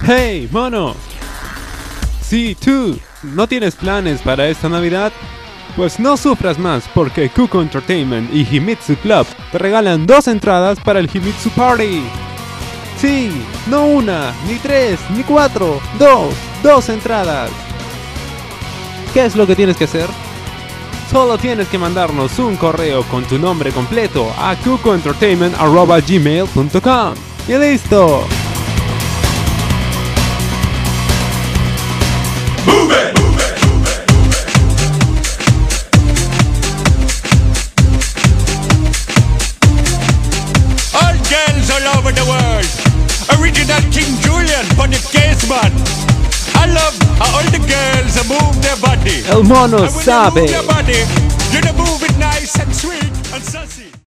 Hey, mono. Si tú no tienes planes para esta Navidad, pues no sufras más porque Cuco Entertainment y Himitsu Club te regalan 2 entradas para el Himitsu Party. Sí, no una, ni 3, ni 4, 2 entradas. ¿Qué es lo que tienes que hacer? Solo tienes que mandarnos un correo con tu nombre completo a cucoentertainment@gmail.com y listo. All girls all over the world. Original King Julian on the case, man. I love how all the girls move their body. El mono And when they sabe. move their body, you know, move it nice and sweet and sassy.